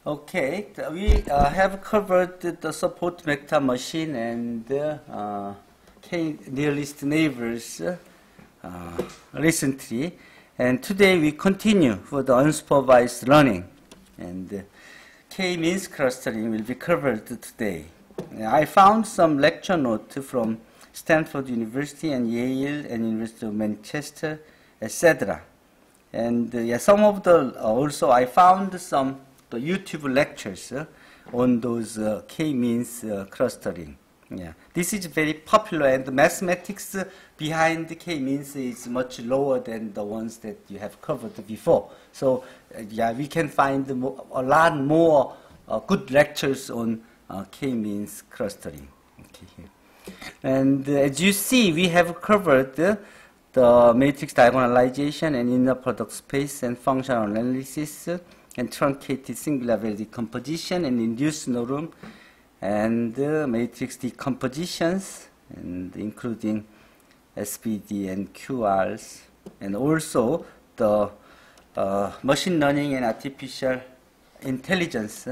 Okay, we have covered the support vector machine and K-nearest neighbors recently, and today we continue for the unsupervised learning, and K-means clustering will be covered today. I found some lecture notes from Stanford University and Yale and University of Manchester, etc. And some of the also I found some the YouTube lectures on those K-means clustering. Yeah, this is very popular, and the mathematics behind the K-means is much lower than the ones that you have covered before. So, yeah, we can find a lot more good lectures on K-means clustering. Okay. And as you see, we have covered the matrix diagonalization and inner product space and functional analysis and truncated singular value decomposition and induced norm and matrix decompositions, and including SVD and QRs, and also the machine learning and artificial intelligence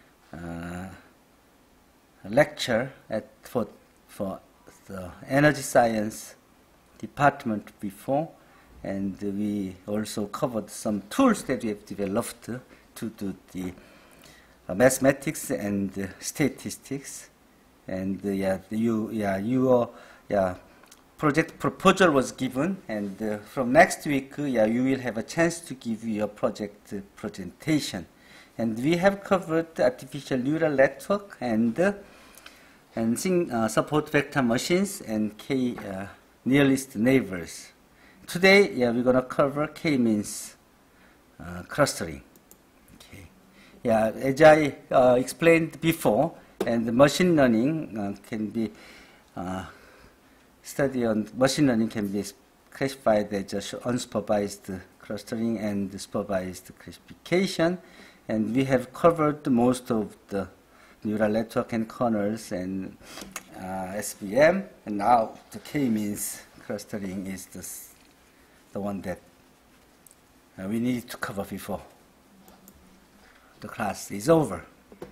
lecture for the energy science department before, and we also covered some tools that we have developed to do the mathematics and statistics. And your project proposal was given, and from next week, you will have a chance to give your project presentation. And we have covered artificial neural network and support vector machines and K-nearest neighbors. Today, we're going to cover K-means clustering. Okay. Yeah, as I explained before, and machine learning can be study on machine learning can be classified as unsupervised clustering and supervised classification, and we have covered most of the neural network and kernels and SVM, and now the K-means clustering is the one that we need to cover before the class is over.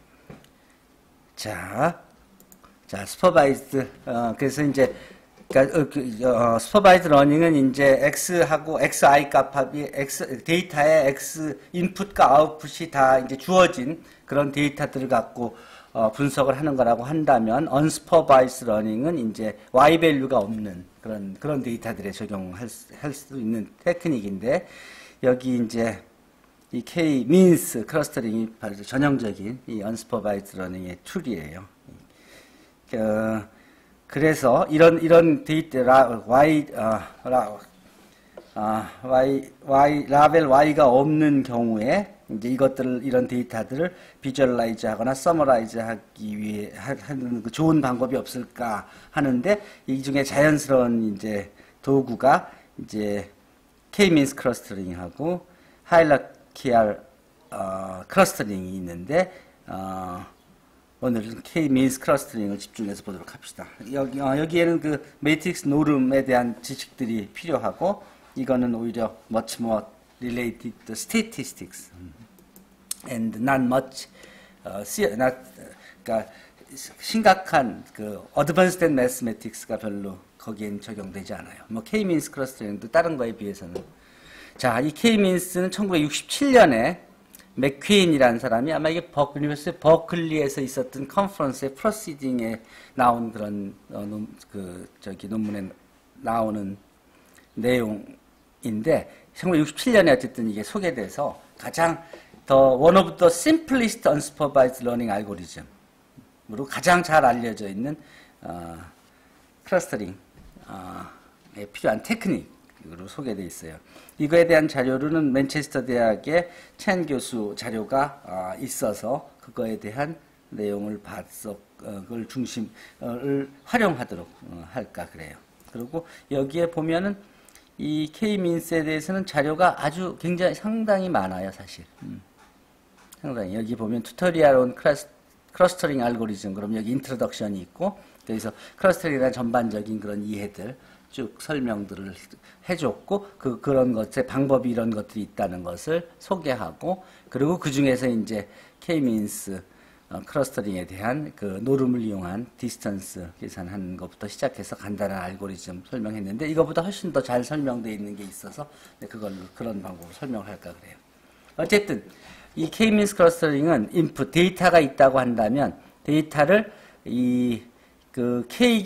자, supervised, 그래서 이제, supervised learning은 이제 X하고 XI 값합이, 데이터의 X 인풋과 아웃풋이 다 이제 주어진 그런 데이터들을 갖고 분석을 하는 거라고 한다면, unsupervised learning은 이제 Y 밸류가 없는 그런 데이터들에 적용할 수 있는 테크닉인데, 여기 이제 이 K-means 클러스터링이 바로 전형적인 이 unsupervised learning의 툴이에요. 그래서 이런 데이터 라벨 Y가 없는 경우에 이제 이런 데이터들을 비주얼라이즈 하거나 서머라이즈 하기 위해 하는 그 좋은 방법이 없을까 하는데, 이 중에 자연스러운 이제 도구가 이제 K-means 클러스터링하고 하이라키얼 클러스터링이 있는데, 오늘은 K-means 클러스터링을 집중해서 보도록 합시다. 여기에는 그 매트릭스 노름에 대한 지식들이 필요하고, 이거는 오히려 much more related to statistics and not much 그러니까 심각한 그 advanced mathematics가 별로 거기엔 적용되지 않아요. 뭐 K-means 클러스터링도 다른 거에 비해서는. 자, 이 K-means는 1967년에 맥퀸이라는 사람이 아마 이게 유니버시티 버클리에서 있었던 컨퍼런스의 프로시딩에 나온 그런 논문에 나오는 내용인데, 1967년에 어쨌든 이게 소개돼서 가장 one of the simplest unsupervised learning algorithm으로 가장 잘 알려져 있는 클러스터링에 필요한 테크닉으로 소개되어 있어요. 이거에 대한 자료로는 맨체스터 대학의 첸 교수 자료가 있어서 그거에 대한 내용을 그걸 중심을 활용하도록 할까 그래요. 그리고 여기에 보면은 이 K-means에 대해서는 자료가 아주 굉장히 상당히 많아요, 사실. 상당히. 여기 보면 튜토리얼 온 클러스터링 알고리즘, 그럼 여기 인트로덕션이 있고, 여기서 클러스터링에 대한 전반적인 그런 이해들, 쭉 설명들을 해줬고 그런 것의 방법이 이런 것들이 있다는 것을 소개하고 그리고 그 중에서 이제 K-means 클러스터링에 대한 그 노름을 이용한 디스턴스 계산하는 것부터 시작해서 간단한 알고리즘 설명했는데 이거보다 훨씬 더 잘 설명되어 있는 게 있어서 그런 방법으로 설명을 할까 그래요. 어쨌든 이 K-means 클러스터링은 인풋 데이터가 있다고 한다면 데이터를 그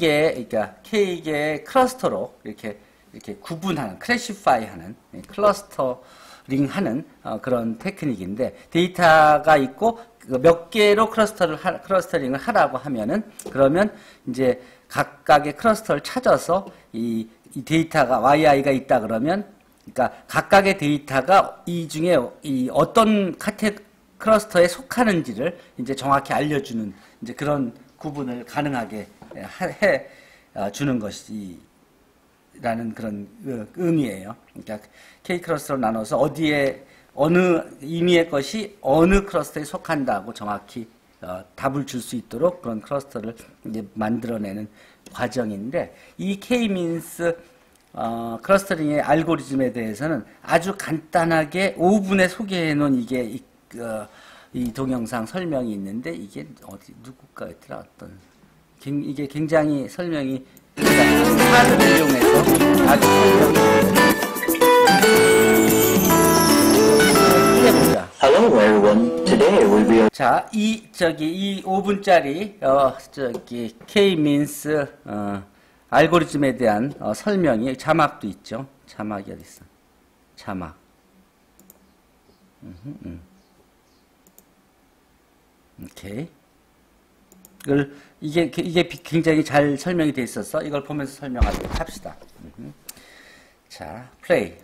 K개의 클러스터로 이렇게 구분하는, 클래시파이하는, 클러스터링하는 그런 테크닉인데 데이터가 있고 몇 개로 클러스터링을 하라고 하면은 그러면 이제 각각의 클러스터를 찾아서 이 데이터가 yi가 있다 그러면 그러니까 각각의 데이터가 이 중에 이 어떤 클러스터에 속하는지를 이제 정확히 알려주는 이제 그런 구분을 가능하게 해 주는 것이라는 그런 의미예요. 그러니까 K 클러스터로 나눠서 어디에 어느 임의의 것이 어느 클러스터에 속한다고 정확히 답을 줄 수 있도록 그런 클러스터를 이제 만들어내는 과정인데 이 K-means 클러스터링의 알고리즘에 대해서는 아주 간단하게 5분에 소개해 놓은 이게 이 동영상 설명이 있는데 이게 어디 누구가였더라 어떤 이게 굉장히 설명이 카드를 이용해서 아주 설명이 해보자. Hello everyone. Today we will. 자, 이 5분짜리 K-means 알고리즘에 대한 설명이 자막도 있죠. 자막이 어디 있어? 자막. 오케이. 이게 굉장히 잘 설명이 돼 있어서 이걸 보면서 설명하도록 합시다. 자, 플레이.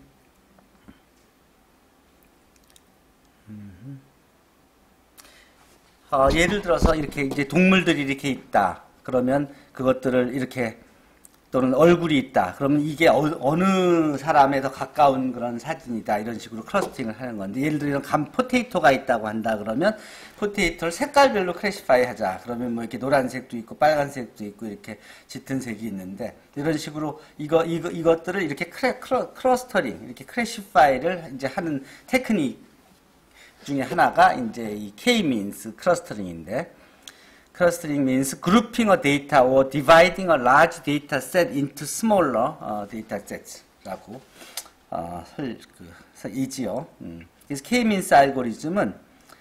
예를 들어서 이렇게 이제 동물들이 이렇게 있다. 그러면 그것들을 이렇게 또는 얼굴이 있다. 그러면 이게 어느 사람에 더 가까운 그런 사진이다. 이런 식으로 클러스팅을 하는 건데 예를 들어 포테이토가 있다고 한다. 그러면 포테이토를 색깔별로 클래시파이 하자. 그러면 뭐 이렇게 노란색도 있고 빨간색도 있고 이렇게 짙은 색이 있는데 이런 식으로 이것들을 이렇게 클러스터링 이렇게 클래시파이를 이제 하는 테크닉 중에 하나가 이제 이 K-means 클러스터링인데 Clustering means grouping a data or dividing a large data set into smaller data sets라고 이지요. 그래서 K-means 알고리즘은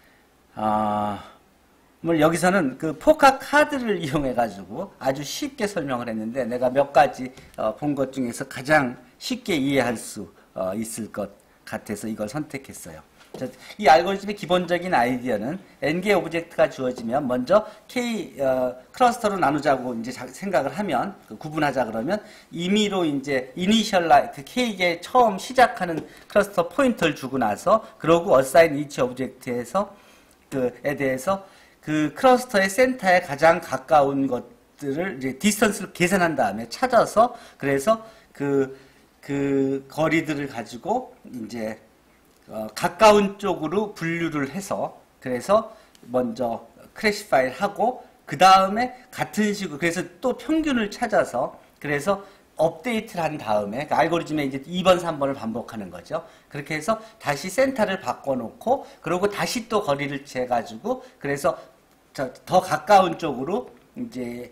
여기서는 그 포카 카드를 이용해 가지고 아주 쉽게 설명을 했는데 내가 몇 가지 본 것 중에서 가장 쉽게 이해할 수 있을 것 같아서 이걸 선택했어요. 이 알고리즘의 기본적인 아이디어는 n개의 오브젝트가 주어지면 먼저 K 클러스터로 나누자고 이제 생각을 하면 구분하자 그러면 임의로 이제 그 K개 처음 시작하는 클러스터 포인터를 주고 나서 그러고 assign each 오브젝트에서 에 대해서 그 클러스터의 센터에 가장 가까운 것들을 이제 디스턴스를 계산한 다음에 찾아서 그래서 그 거리들을 가지고 이제 가까운 쪽으로 분류를 해서 그래서 먼저 클래시파이를 하고 그 다음에 같은 식으로 그래서 또 평균을 찾아서 그래서 업데이트를 한 다음에 그 알고리즘에 이제 2번, 3번을 반복하는 거죠. 그렇게 해서 다시 센터를 바꿔놓고 그리고 다시 또 거리를 재가지고 그래서 더 가까운 쪽으로 이제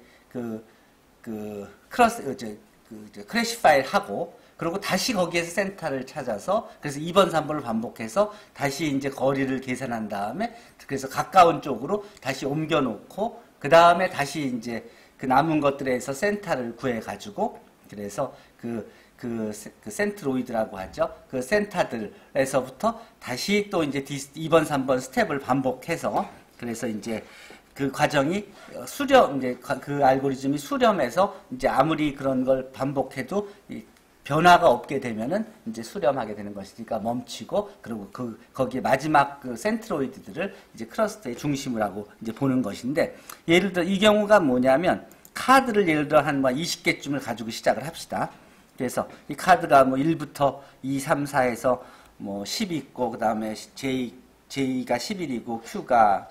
클래시파이를 하고 그리고 다시 거기에서 센터를 찾아서 그래서 2번, 3번을 반복해서 다시 이제 거리를 계산한 다음에 그래서 가까운 쪽으로 다시 옮겨 놓고 그 다음에 다시 이제 그 남은 것들에서 센터를 구해 가지고 그래서 그 센트로이드라고 하죠. 그 센터들에서부터 다시 또 이제 2번, 3번 스텝을 반복해서 그래서 이제 그 과정이 이제 그 알고리즘이 수렴해서 이제 아무리 그런 걸 반복해도 변화가 없게 되면은 이제 수렴하게 되는 것이니까 멈추고 그리고 거기에 마지막 그 센트로이드들을 이제 클러스터의 중심을 하고 이제 보는 것인데 예를 들어 이 경우가 뭐냐면 카드를 예를 들어 한 20개쯤을 가지고 시작을 합시다. 그래서 이 카드가 뭐 1부터 2, 3, 4에서 뭐 10 있고 그 다음에 J가 11이고 Q가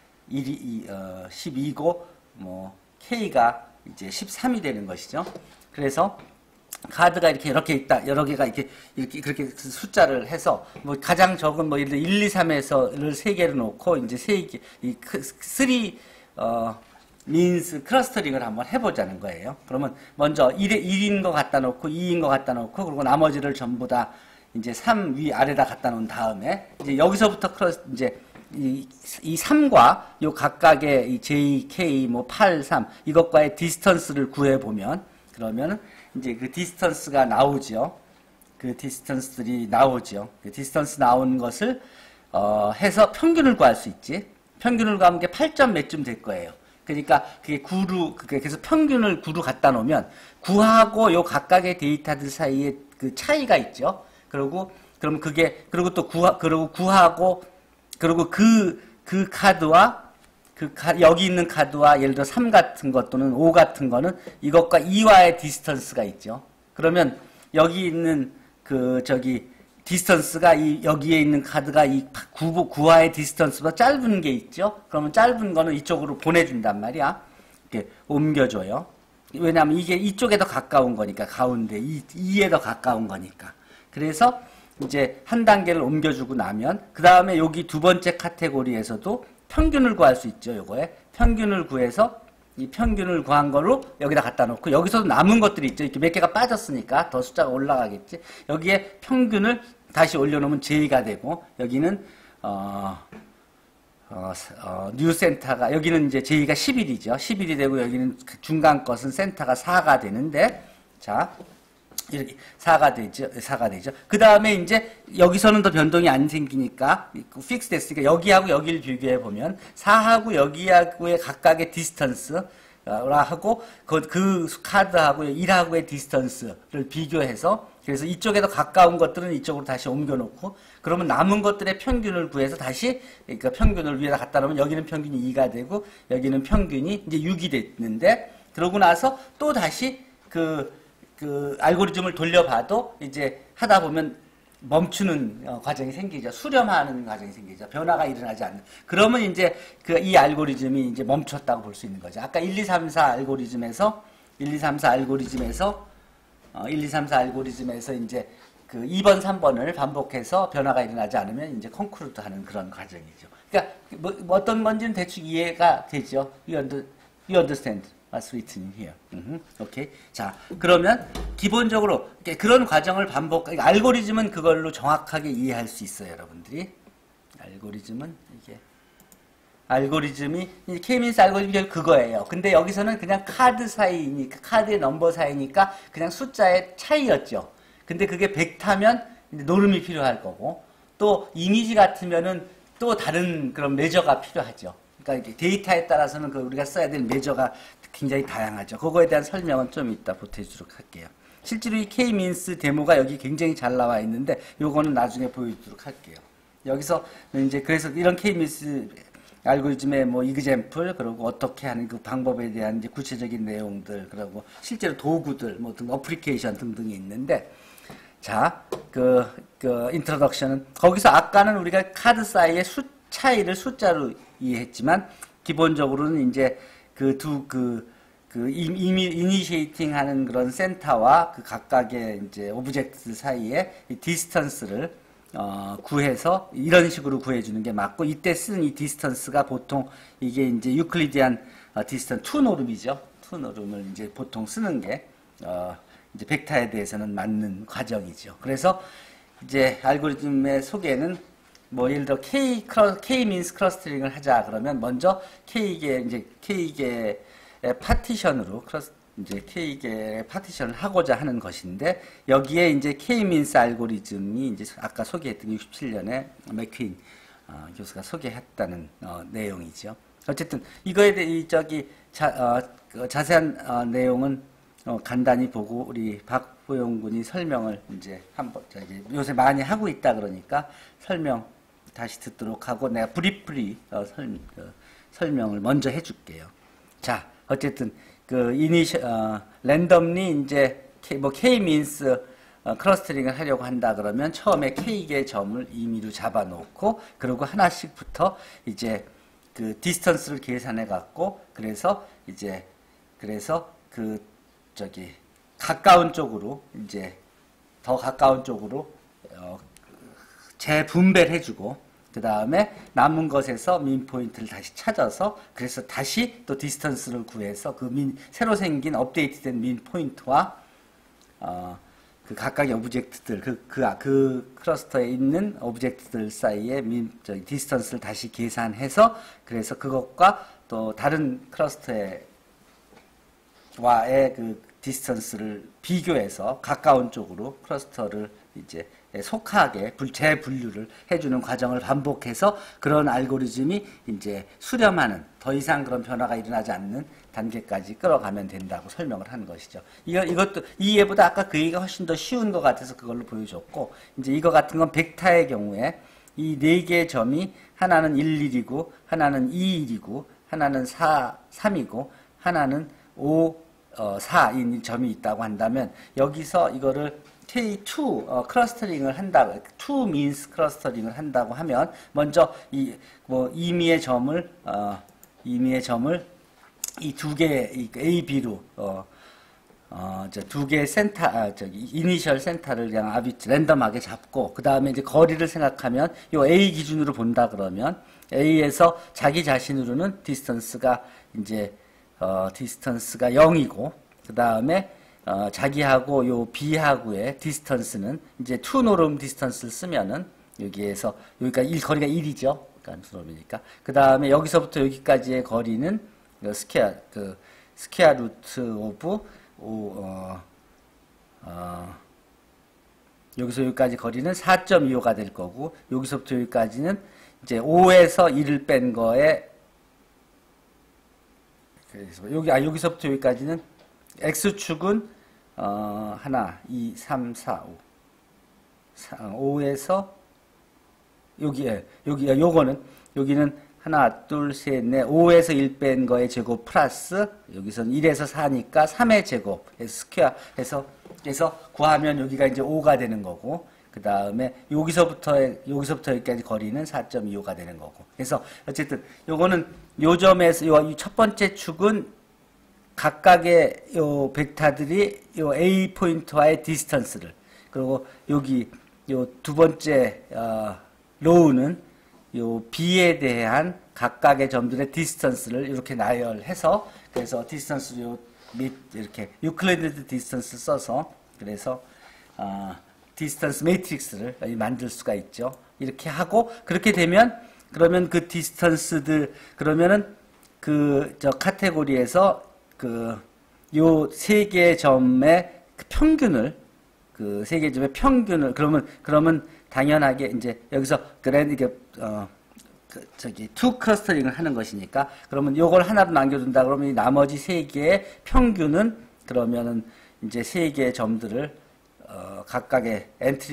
12고 뭐 K가 이제 13이 되는 것이죠. 그래서 카드가 이렇게 있다. 여러 개가 이렇게 그렇게 숫자를 해서 뭐 가장 적은 뭐 예를 들어 1, 2, 3에서를 3개를 놓고 이제 3개 이 3 means 클러스터링을 한번 해보자는 거예요. 그러면 먼저 1인 거 갖다 놓고 2인 거 갖다 놓고 그리고 나머지를 전부 다 이제 3 위 아래다 갖다 놓은 다음에 이제 여기서부터 이제 이 3과 요 각각의 이 J, K, 뭐 8, 3 이것과의 디스턴스를 구해 보면 그러면 이제 그 디스턴스가 나오죠. 그 디스턴스들이 나오죠. 그 디스턴스 나온 것을 해서 평균을 구할 수 있지. 평균을 구하면 게 8점 몇쯤 될 거예요. 그러니까 그게 9로 그래서 평균을 9로 갖다 놓으면 9하고 요 각각의 데이터들 사이에 그 차이가 있죠. 그러면 그게 그리고 또 9하고 그리고 그 카드와 여기 있는 카드와 예를 들어 3 같은 것 또는 5 같은 거는 이것과 2와의 디스턴스가 있죠. 그러면 여기 있는 디스턴스가 여기에 있는 카드가 이 9와의 디스턴스보다 짧은 게 있죠. 그러면 짧은 거는 이쪽으로 보내준단 말이야. 이렇게 옮겨줘요. 왜냐하면 이게 이쪽에 더 가까운 거니까 가운데 2에 더 가까운 거니까. 그래서 이제 한 단계를 옮겨주고 나면 그 다음에 여기 두 번째 카테고리에서도 평균을 구할 수 있죠. 요거에 평균을 구해서 이 평균을 구한 걸로 여기다 갖다 놓고 여기서도 남은 것들이 있죠. 이렇게 몇 개가 빠졌으니까 더 숫자가 올라가겠지. 여기에 평균을 다시 올려놓으면 J가 되고 여기는 뉴 센터가 여기는 이제 J가 11이죠. 11이 되고 여기는 중간 것은 센터가 4가 되는데 자 이렇게 4가 되죠. 그 다음에 이제 여기서는 더 변동이 안 생기니까 픽스 됐으니까 여기하고 여기를 비교해 보면 4하고 여기하고의 각각의 디스턴스 하고 그 카드하고 1하고의 디스턴스를 비교해서 그래서 이쪽에 더 가까운 것들은 이쪽으로 다시 옮겨 놓고 그러면 남은 것들의 평균을 구해서 다시 그러니까 평균을 위에다 갖다 놓으면 여기는 평균이 2가 되고 여기는 평균이 이제 6이 됐는데 그러고 나서 또 다시 그 알고리즘을 돌려봐도 이제 하다 보면 멈추는 과정이 생기죠. 수렴하는 과정이 생기죠. 변화가 일어나지 않는. 그러면 이제 이 알고리즘이 이제 멈췄다고 볼 수 있는 거죠. 아까 1, 2, 3, 4 알고리즘에서 이제 그 2번, 3번을 반복해서 변화가 일어나지 않으면 이제 콘크루드 하는 그런 과정이죠. 그러니까 뭐 어떤 건지는 대충 이해가 되죠. You understand what's written here. 오케이. 자, 그러면 기본적으로 그런 과정을 그러니까 알고리즘은 그걸로 정확하게 이해할 수 있어요, 여러분들이. 알고리즘이 K-means 알고리즘이 그거예요. 근데 여기서는 그냥 카드의 넘버 사이니까 그냥 숫자의 차이였죠. 근데 그게 벡터면 노름이 필요할 거고 또 이미지 같으면은 또 다른 그런 매저가 필요하죠. 그러니까 데이터에 따라서는 우리가 써야 될 매저가 굉장히 다양하죠. 그거에 대한 설명은 좀 이따 보태주도록 할게요. 실제로 이 K-means 데모가 여기 굉장히 잘 나와 있는데 요거는 나중에 보여주도록 할게요. 여기서 이제 그래서 이런 K-means 알고리즘의 뭐 example 그리고 어떻게 하는 그 방법에 대한 이제 구체적인 내용들 그리고 실제로 도구들 뭐 등 어플리케이션 등등이 있는데 자, 인트로덕션은 거기서 아까는 우리가 카드 사이의 차이를 숫자로 이해했지만 기본적으로는 이제 이니시에이팅 하는 그런 센터와 그 각각의 이제 오브젝트 사이에 이 디스턴스를 구해서 이런 식으로 구해주는 게 맞고 이때 쓰는 이 디스턴스가 보통 이게 이제 유클리디안 디스턴스 2노름이죠. 2노름을 이제 보통 쓰는 게 이제 벡터에 대해서는 맞는 과정이죠. 그래서 이제 알고리즘의 소개는 뭐 예를 들어 K-means 클러스터링을 하자 그러면 먼저 K개의 파티션으로 K개의 파티션을 하고자 하는 것인데 여기에 이제 K-means 알고리즘이 이제 아까 소개했던 67년에 맥퀸 교수가 소개했다는 내용이죠. 어쨌든 이거에 대해 자세한 내용은 간단히 보고 우리 박보영 군이 설명을 이제 한번 요새 많이 하고 있다 그러니까 설명 다시 듣도록 하고 내가 브리프리 설명을 먼저 해줄게요. 자, 어쨌든 랜덤리 이제 K-means 클러스터링을 하려고 한다 그러면 처음에 K개의 점을 임의로 잡아놓고 그리고 하나씩부터 이제 그 디스턴스를 계산해 갖고 그래서 가까운 쪽으로 이제 더 가까운 쪽으로 재분배를 해주고 그 다음에 남은 것에서 민 포인트를 다시 찾아서 그래서 다시 또 디스턴스를 구해서 그 새로 생긴 업데이트된 민 포인트와 그 각각의 오브젝트들 그 클러스터에 있는 오브젝트들 사이의 디스턴스를 다시 계산해서 그래서 그것과 또 다른 클러스터와의 그 디스턴스를 비교해서 가까운 쪽으로 클러스터를 이제 속하게 재분류를 해주는 과정을 반복해서 그런 알고리즘이 이제 수렴하는 더 이상 그런 변화가 일어나지 않는 단계까지 끌어가면 된다고 설명을 하는 것이죠. 이것도 이 예보다 아까 그 얘기가 훨씬 더 쉬운 것 같아서 그걸로 보여줬고 이제 이거 같은 건 벡터의 경우에 이 네 개의 점이 하나는 1, 1이고 하나는 2, 1이고 하나는 4, 3이고 하나는 5, 4인 점이 있다고 한다면 여기서 이거를 K2 클러스터링을 한다고 2 means 클러스터링을 한다고 하면 먼저 임의의 점을 이 두 개의 A, B로 두 개의 센터 이니셜 센터를 그냥 랜덤하게 잡고 그 다음에 이제 거리를 생각하면 요 A 기준으로 본다 그러면 A에서 자기 자신으로는 디스턴스가 이제 디스턴스가 0이고 그 다음에 자기하고 요 B하고의 디스턴스는 이제 2 노름 디스턴스를 쓰면은 여기에서 여기가 거리가 1이죠. 그러니까 노름이니까. 그 다음에 여기서부터 여기까지의 거리는 스퀘어 루트 오브 여기서 여기까지 거리는 4.25가 될 거고 여기서부터 여기까지는 이제 5에서 1을 뺀 거에 그래서 여기서부터 여기까지는 x축은 하나, 2, 3, 4, 5. 5에서 여기는 하나, 둘, 셋, 넷, 5에서 1 뺀 거의 제곱 플러스 여기서는 1에서 4니까 3의 제곱 스퀘어 해서 구하면 여기가 이제 5가 되는 거고 그 다음에 여기서부터 여기까지 거리는 4.25가 되는 거고 그래서 어쨌든 요거는 요 점에서 요 첫 번째 축은 각각의 요 벡터들이 요 A 포인트와의 디스턴스를 그리고 여기 요 두 번째 로우는 요 B에 대한 각각의 점들의 디스턴스를 이렇게 나열해서 그래서 디스턴스 및 이렇게 유클리드 디스턴스 써서 그래서 디스턴스 매트릭스를 만들 수가 있죠. 이렇게 하고 그렇게 되면 그러면 그 디스턴스들 그러면은 저 카테고리에서 요 세 개의 점의 평균을 세 개의 점의 평균을 그러면 당연하게 이제 여기서 투 클러스터링을 하는 것이니까 그러면 요걸 하나로 남겨둔다 그러면 이 나머지 세 개의 평균은 그러면은 이제 세 개의 점들을 각각의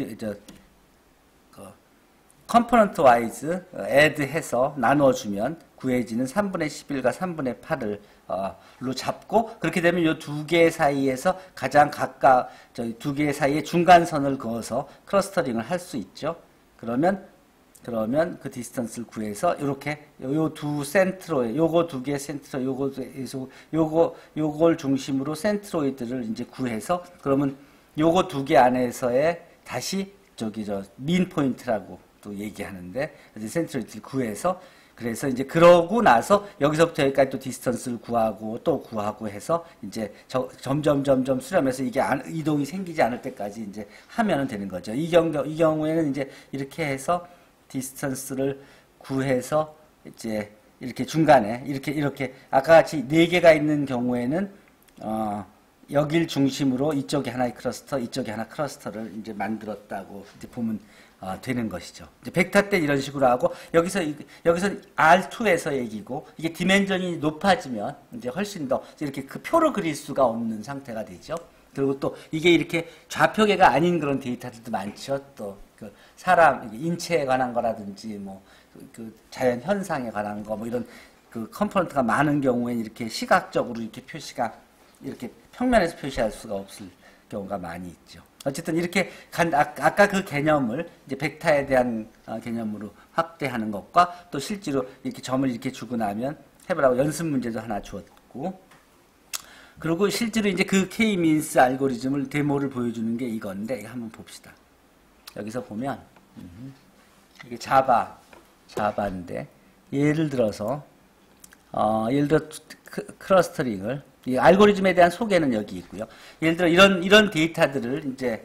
컴포넌트 와이즈 애드해서 나눠주면 구해지는 3분의 11과 3분의 8을 로 잡고 그렇게 되면 이 두 개 사이에서 가장 두 개 사이에 중간선을 그어서 클러스터링을 할 수 있죠. 그러면 그 디스턴스를 구해서 이렇게 요 두 센트로id 요거 두 개 센트로id 요걸 중심으로 센트로이드를 이제 구해서 그러면 요거 두 개 안에서의 다시 민 포인트라고 또 얘기하는데 센트로이드를 구해서 그래서 이제 그러고 나서 여기서부터 여기까지 또 디스턴스를 구하고 또 구하고 해서 이제 점점 수렴해서 이게 이동이 생기지 않을 때까지 이제 하면은 되는 거죠. 이 경우에는 이제 이렇게 해서 디스턴스를 구해서 이제 이렇게 중간에 이렇게 아까 같이 네 개가 있는 경우에는 여길 중심으로 이쪽에 하나의 클러스터, 이쪽에 하나 클러스터를 이제 만들었다고 이제 보면 되는 것이죠. 이제 벡터 때 이런 식으로 하고 여기서 R2에서 얘기고 이게 디멘전이 높아지면 이제 훨씬 더 이렇게 그 표로 그릴 수가 없는 상태가 되죠. 그리고 또 이게 이렇게 좌표계가 아닌 그런 데이터들도 많죠. 또 그 사람 인체에 관한 거라든지 뭐 그 자연 현상에 관한 거 뭐 이런 그 컴포넌트가 많은 경우에는 이렇게 시각적으로 이렇게 표시가 이렇게 평면에서 표시할 수가 없을 경우가 많이 있죠. 어쨌든 이렇게 아까 그 개념을 이제 벡터에 대한 개념으로 확대하는 것과 또 실제로 이렇게 점을 이렇게 주고 나면 해보라고 연습 문제도 하나 주었고 그리고 실제로 이제 그 K-means 알고리즘을 데모를 보여주는 게 이건데, 이거 한번 봅시다. 여기서 보면, 이게 자바인데, 예를 들어서, 예를 들어, 클러스터링을, 이 알고리즘에 대한 소개는 여기 있고요. 예를 들어, 이런 데이터들을 이제,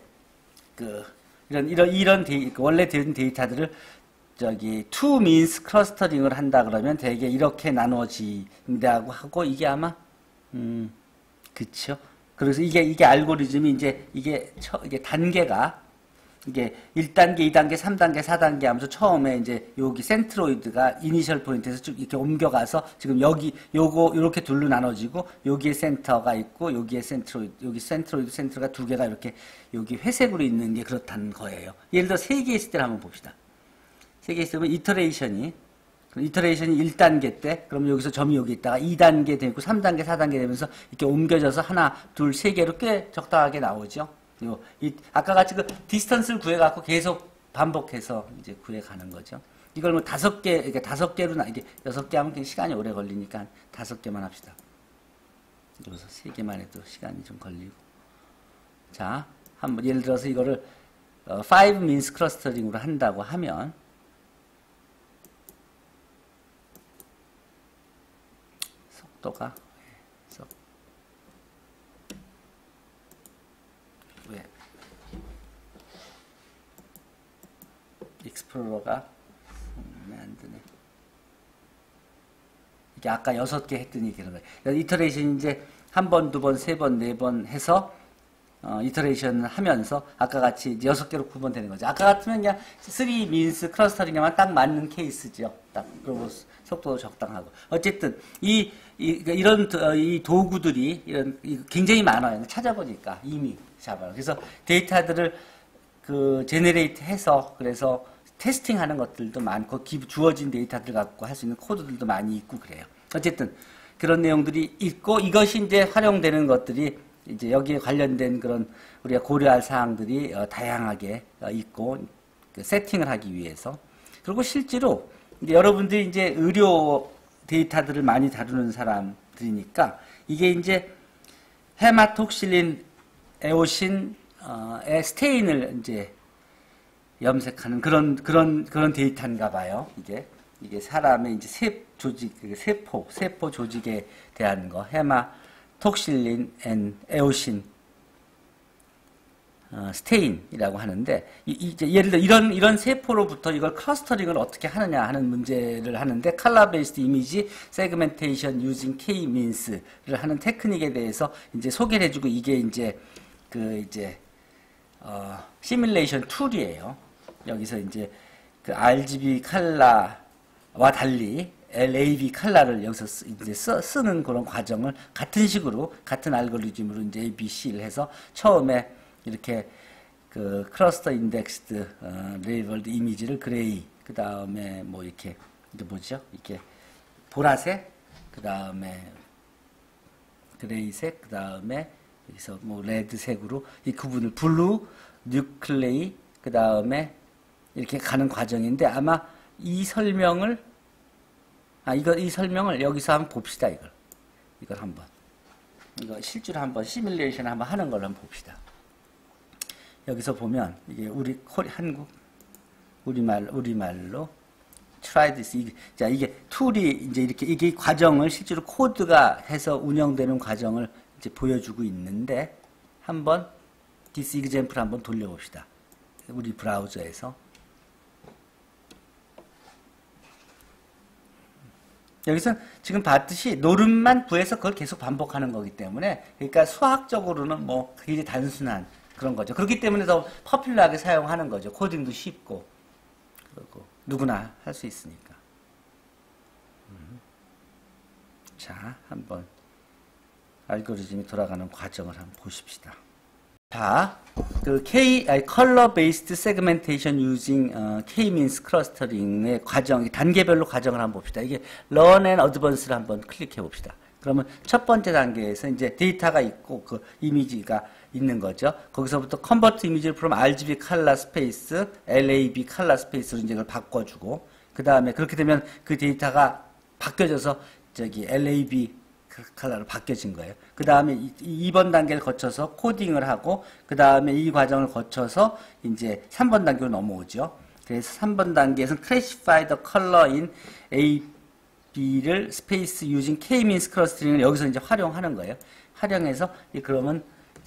원래 된 데이터들을 to means 클러스터링을 한다 그러면 대개 이렇게 나눠진다고 하고, 이게 아마, 그쵸? 그래서 이게 알고리즘이 이게 단계가, 이게 1단계, 2단계, 3단계, 4단계 하면서 처음에 이제 여기 센트로이드가 이니셜 포인트에서 쭉 이렇게 옮겨가서 지금 요렇게 둘로 나눠지고 여기에 센터가 있고 여기에 여기 센터가 두 개가 이렇게 여기 회색으로 있는 게 그렇다는 거예요. 예를 들어 3개 있을 때를 한번 봅시다. 3개 있으면 이터레이션이 1단계 때, 그럼 여기서 점이 여기 있다가 2단계 되고 3단계, 4단계 되면서 이렇게 옮겨져서 하나, 둘, 3개로 꽤 적당하게 나오죠. 아까 같이 그 디스턴스를 구해갖고 계속 반복해서 이제 구해가는 거죠. 이걸 뭐 5개, 이게 5개로 이게 6개 하면 시간이 오래 걸리니까 한 5개만 합시다. 여기서 3개만 해도 시간이 좀 걸리고. 자, 한번 예를 들어서 이거를 5 means 클러스터링으로 한다고 하면, 속도가 왜 익스플로러가 왜 안 되네. 이게 아까 6개 했더니 그런 거예요. 이터레이션 이제 1번, 2번, 3번, 4번 해서 이터레이션 하면서 아까 같이 이제 6개로 구분되는 거죠. 아까 같으면 그냥 3 means 클러스터링에만 딱 맞는 케이스죠. 딱 그리고 속도도 적당하고. 어쨌든 이런 이 도구들이 굉장히 많아요. 찾아보니까 이미 잡아요. 그래서 데이터들을 제네레이트 해서 그래서 테스팅하는 것들도 많고 주어진 데이터들 갖고 할 수 있는 코드들도 많이 있고 그래요. 어쨌든 그런 내용들이 있고 이것이 이제 활용되는 것들이 이제 여기에 관련된 그런 우리가 고려할 사항들이 다양하게 있고 세팅을 하기 위해서. 그리고 실제로 이제 여러분들이 이제 의료 데이터들을 많이 다루는 사람들이니까 이게 이제 헤마톡실린 에오신의 스테인을 이제 염색하는 그런 데이터인가 봐요. 이게 사람의 이제 세포 조직에 대한 거, 헤마톡실린 앤 에오신 스테인이라고 하는데, 이제 예를 들어 이런 세포로부터 이걸 클러스터링을 어떻게 하느냐 하는 문제를 하는데, 컬러 베이스드 이미지 세그멘테이션 유징 K-means를 하는 테크닉에 대해서 이제 소개를 해주고, 이게 이제 시뮬레이션 툴이에요. 여기서 이제 RGB 컬러와 달리 LAB 컬러를 여기서 이제 쓰는 그런 과정을 같은 식으로, 같은 알고리즘으로 이제 ABC를 해서 처음에 이렇게 클러스터 인덱스드 레이블드 이미지를 그레이, 그 다음에 뭐 이렇게 뭐죠? 이게 보라색, 그 다음에 그레이색, 그 다음에 여기서 뭐 레드색으로 이 구분을 블루, 뉴클레이, 그 다음에 이렇게 가는 과정인데, 아마 이 설명을 여기서 한번 봅시다. 이걸 한번 이거 실제로 한번 시뮬레이션 한번 하는 걸 한번 봅시다. 여기서 보면 이게 우리말로 try this. 자, 이게 툴이 이제 이게 과정을 실제로 코드가 해서 운영되는 과정을 이제 보여주고 있는데, 한번 this example 한번 돌려봅시다. 우리 브라우저에서. 여기서 지금 봤듯이 노름만 구해서 그걸 계속 반복하는 거기 때문에, 그러니까 수학적으로는 뭐 굉장히 단순한 그런 거죠. 그렇기 때문에 더 퍼퓰러하게 사용하는 거죠. 코딩도 쉽고, 그리고 누구나 할 수 있으니까. 자, 한번 알고리즘이 돌아가는 과정을 한번 보십시다. 자, Color Based Segmentation Using K-means Clustering의 과정, 단계별로 과정을 한번 봅시다. 이게 Learn and Advance를 한번 클릭해 봅시다. 그러면 첫 번째 단계에서 이제 데이터가 있고 그 이미지가 있는 거죠. 거기서부터 Convert Image를 from RGB Color Space, LAB Color Space로 이제 이걸 바꿔주고, 그 다음에 그렇게 되면 그 데이터가 바뀌어져서 LAB 컬러로 바뀌어진 거예요. 그 다음에 2번 단계를 거쳐서 코딩을 하고, 그 다음에 이 과정을 거쳐서 이제 3번 단계로 넘어오죠. 그래서 3번 단계에서는 classify the color in A, B를 space using K-means clustering을 여기서 이제 활용하는 거예요. 활용해서, 그러면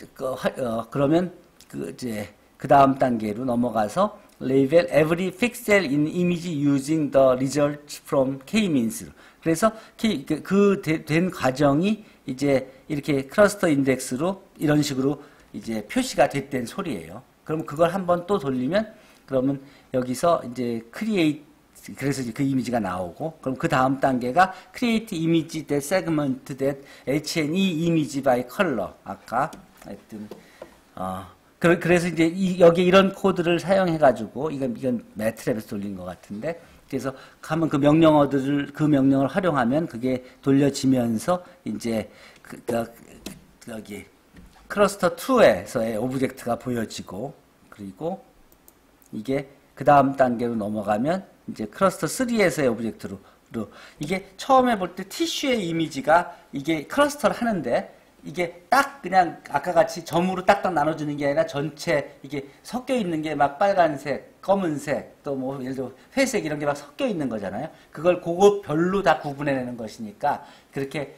이제 그 다음 단계로 넘어가서 label every pixel in image using the result from K-means. 그래서 된 과정이 이제 이렇게 클러스터 인덱스로 이런 식으로 이제 표시가 됐던 소리예요. 그럼 그걸 한번 또 돌리면 그러면 여기서 이제 create, 그래서 이제 그 이미지가 나오고, 그럼 그 다음 단계가 create image that segment that H&E image by color. 아까 하여튼 그래서 이제 여기 이런 코드를 사용해가지고 이건 매트랩에서 돌린 것 같은데, 그래서 하면 그 명령을 활용하면 그게 돌려지면서 이제 여기 클러스터 2에서의 오브젝트가 보여지고, 그리고 이게 그 다음 단계로 넘어가면 이제 클러스터 3에서의 오브젝트로, 이게 처음에 볼 때 티슈의 이미지가 이게 클러스터를 하는데, 이게 딱 그냥 아까 같이 점으로 딱딱 나눠주는 게 아니라 전체 이게 섞여 있는 게 막 빨간색, 검은색, 또 뭐 예를 들어 회색 이런 게 막 섞여 있는 거잖아요. 그걸 그거별로 다 구분해내는 것이니까 그렇게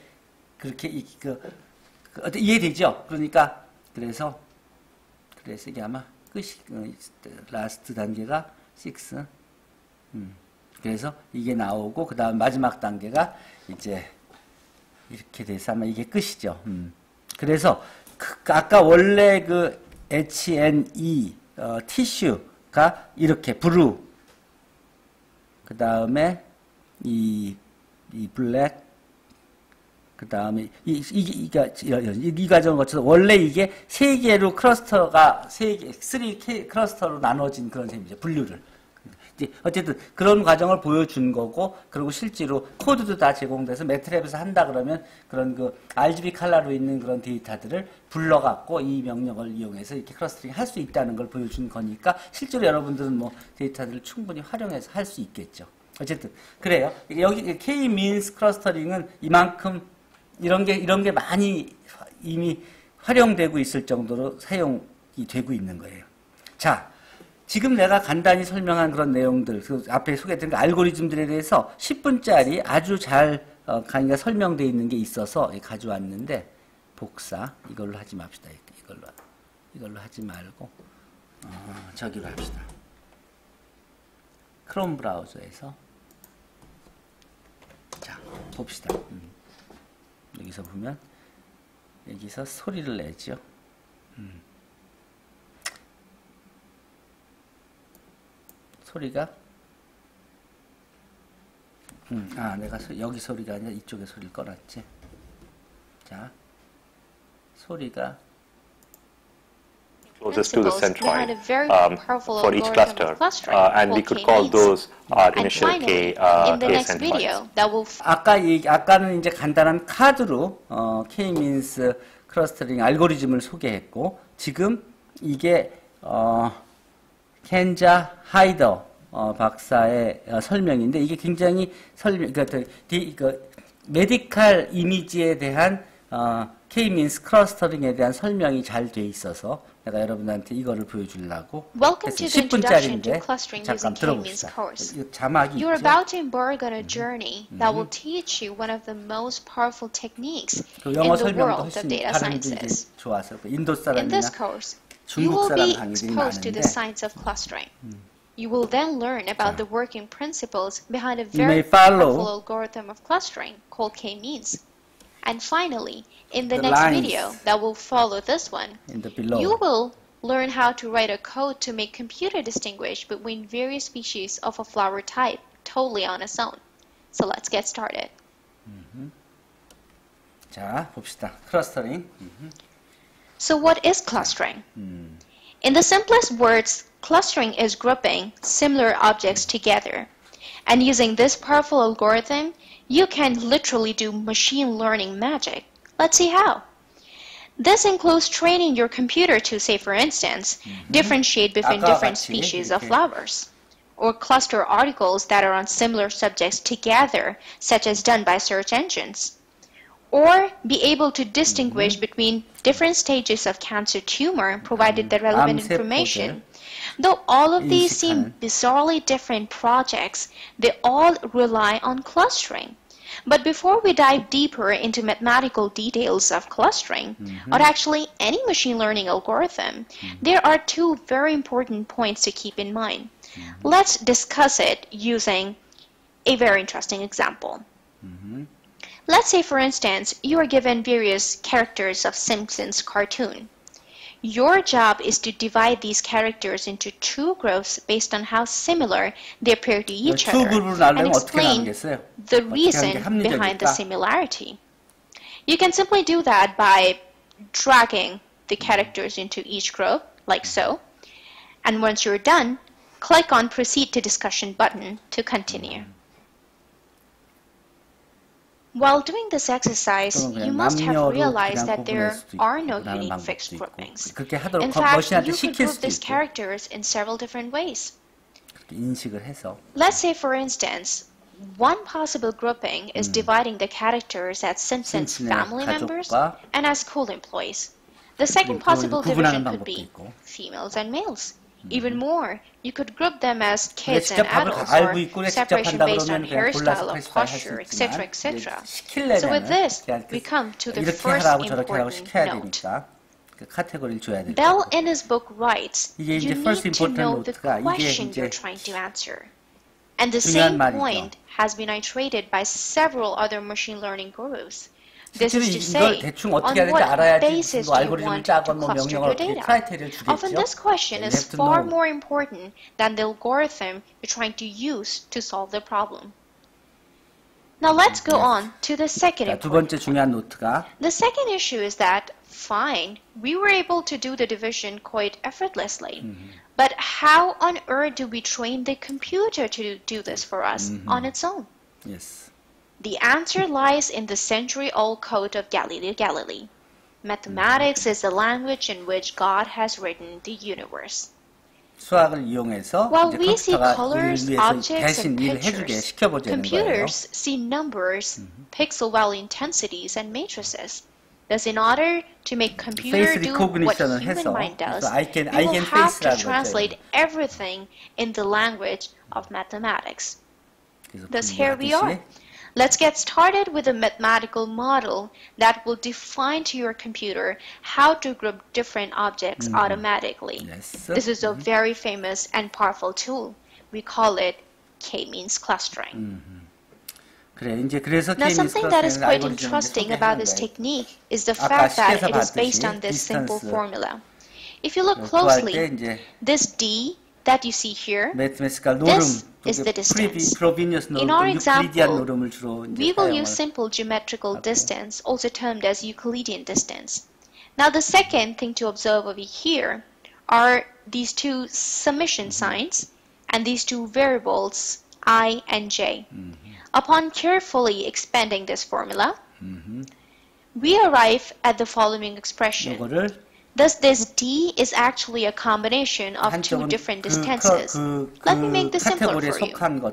이해되죠? 그러니까 그래서 이게 아마 끝이 라스트 단계가 6. 그래서 이게 나오고 그 다음 마지막 단계가 이제 이렇게 돼서 아마 이게 끝이죠. 그래서 아까 원래 그 H&E 티슈가 이렇게 블루, 그 다음에 이 블랙, 그 다음에 이 과정을 거쳐서 원래 이게 3개로 클러스터가 3 클러스터로 나눠진 그런 셈이죠. 분류를. 어쨌든 그런 과정을 보여준 거고, 그리고 실제로 코드도 다 제공돼서 매트랩에서 한다 그러면 그런 그 RGB 컬러로 있는 그런 데이터들을 불러갖고 이 명령을 이용해서 이렇게 클러스터링 할 수 있다는 걸 보여준 거니까 실제로 여러분들은 뭐 데이터들을 충분히 활용해서 할 수 있겠죠. 어쨌든 그래요. 여기 K-means 클러스터링은 이만큼 이런 게 많이 이미 활용되고 있을 정도로 사용이 되고 있는 거예요. 자. 지금 내가 간단히 설명한 그런 내용들, 그 앞에 소개했던 그 알고리즘들에 대해서 10분짜리 아주 잘 강의가 설명되어 있는 게 있어서 가져왔는데, 복사, 이걸로 하지 맙시다. 이걸로 하지 말고, 저기로 합시다. 크롬 브라우저에서. 자, 봅시다. 여기서 보면, 여기서 소리를 내죠. 소리가 내가 여기 소리가 아니라 이쪽에 소리를 꺼놨지. 자, 소리가 closest to the centroid for each cluster, and we could call those our initial K centroids. 아까는 이제 간단한 카드로 K-means 클러스터링 알고리즘을 소개했고, 지금 이게 켄자 하이더 박사의 설명인데, 이게 굉장히 메디컬 이미지에 대한 K-means 클러스터링에 대한 설명이 잘 돼 있어서 내가 여러분한테 이거를 보여주려고 Welcome to the introduction to clustering using K-means course. 자막이 You are 있죠? about to embark on a journey that will teach you one of the most powerful techniques in 영어 the 설명도 world of 훨씬 data 발음도 sciences. 좋아서 인도 In this 사람이나 course, you 중국 will 사람 be 강의들이 exposed to the 많은데, science of clustering. You will then learn about the working principles behind a You may very follow powerful algorithm of clustering called K-means. And finally, in the the next lines video that will follow this one, in the below. you will learn how to write a code to make computer distinguish between various species of a flower type totally on its own. So let's get started. 자, 봅시다. 클러스터링. So what is clustering? In the simplest words, clustering is grouping similar objects together. And using this powerful algorithm, you can literally do machine learning magic. Let's see how. This includes training your computer to, say for instance, differentiate between different species of flowers, or cluster articles that are on similar subjects together, such as done by search engines. or be able to distinguish between different stages of cancer tumor provided the relevant information. Though all of these seem bizarrely different projects, they all rely on clustering. But before we dive deeper into mathematical details of clustering, or actually any machine learning algorithm, there are two very important points to keep in mind. Let's discuss it using a very interesting example. Let's say, for instance, you are given various characters of Simpsons cartoon. Your job is to divide these characters into two groups based on how similar they appear to each other and explain the reason behind the similarity. You can simply do that by dragging the characters into each group, like so. And once you're done, click on Proceed to Discussion button to continue. While doing this exercise, you must have realized that there are no unique fixed groupings. In fact, you could group these characters in several different ways. Let's say, for instance, one possible grouping is dividing the characters as Simpsons family members and as school employees. The second possible division could be females and males. Even more, you could group them as kids and adults, or separation based on hairstyle or posture, etc., etc. So with this, we come to the first important note. Bell in his book writes, you need to know the question you're trying to answer. And the same point has been iterated by several other machine learning gurus. This is to say, on what basis do you want to cluster your data? Often this question is far more important than the algorithm you're trying to use to solve the problem. Now let's go on to the second important point. The second issue is that, fine, we were able to do the division quite effortlessly. But how on earth do we train the computer to do this for us on its own? The answer lies in the century-old code of Galileo Galilei. Mathematics is the language in which God has written the universe. While we see colors, objects, and pictures, computers see numbers, pixel value intensities, and matrices. Thus, in order to make computer do what human mind does, we will have to translate everything in the language of mathematics. Thus, here we are. Let's get started with a mathematical model that will define to your computer how to group different objects automatically. This is a very famous and powerful tool. We call it K-means clustering. Now, something that is quite interesting about this technique is the fact that it is based on this simple formula. If you look closely, this D that you see here, this is the distance. In our example, we will use simple geometrical distance, also termed as Euclidean distance. Now, the second thing to observe over here are these two summation signs and these two variables I and j. Upon carefully expanding this formula, we arrive at the following expression. Thus, this D is actually a combination of two different distances. Let me make this simpler for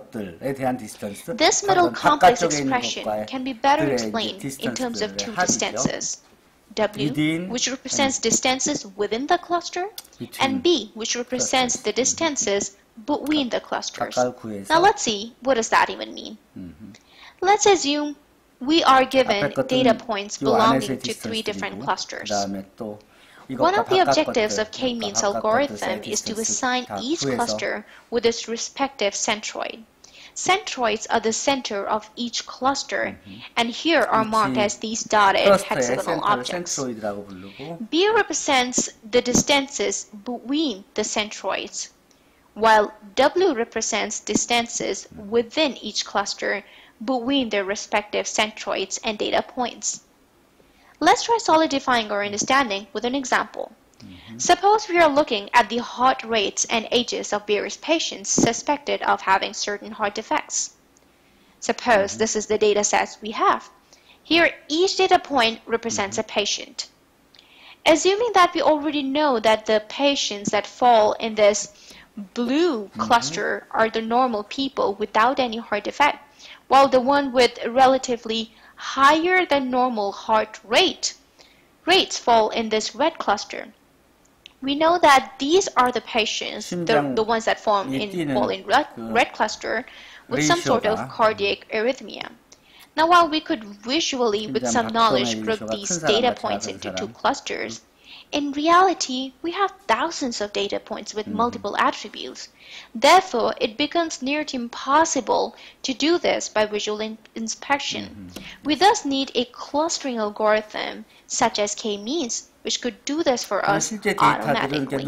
you. This middle complex expression can be better explained in terms of two distances. W, which represents distances within the cluster, and B, which represents the distances between the clusters. Now let's see, what does that even mean? Let's assume we are given data points belonging to three different clusters. One of the objectives of K-means algorithm is to assign each cluster with its respective centroid. Centroids are the center of each cluster, and here are marked as these dotted hexagonal objects. B represents the distances between the centroids, while W represents distances within each cluster between their respective centroids and data points. Let's try solidifying our understanding with an example. Suppose we are looking at the heart rates and ages of various patients suspected of having certain heart defects. Suppose this is the data sets we have. Here, each data point represents a patient. Assuming that we already know that the patients that fall in this blue cluster are the normal people without any heart defect, while the one with relatively higher than normal heart rates fall in this red cluster. We know that these are the patients, the ones that fall in red cluster, with some sort of cardiac arrhythmia. Now, while we could visually, with some knowledge, group these data points into two clusters, in reality, we have thousands of data points with multiple attributes. Therefore, it becomes near to impossible to do this by visual inspection. We thus need a clustering algorithm, such as k-means, which could do this for us automatically.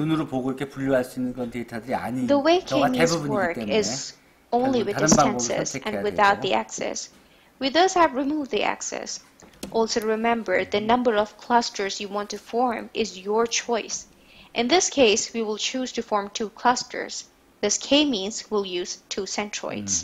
The way k-means work is only with distances and without the axis. We thus have removed the axis. Also remember, the number of clusters you want to form is your choice. In this case, we will choose to form two clusters. Thus, k-means will use two centroids.